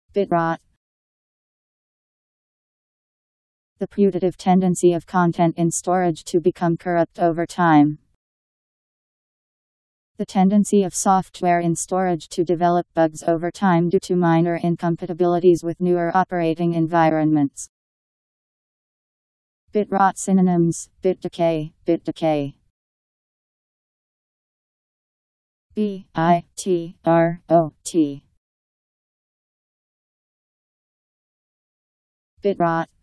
Bit rot. The putative tendency of content in storage to become corrupt over time. The tendency of software in storage to develop bugs over time due to minor incompatibilities with newer operating environments. Bit rot synonyms: bit decay, bit decay. B-I-T-R-O-T. Bit rot.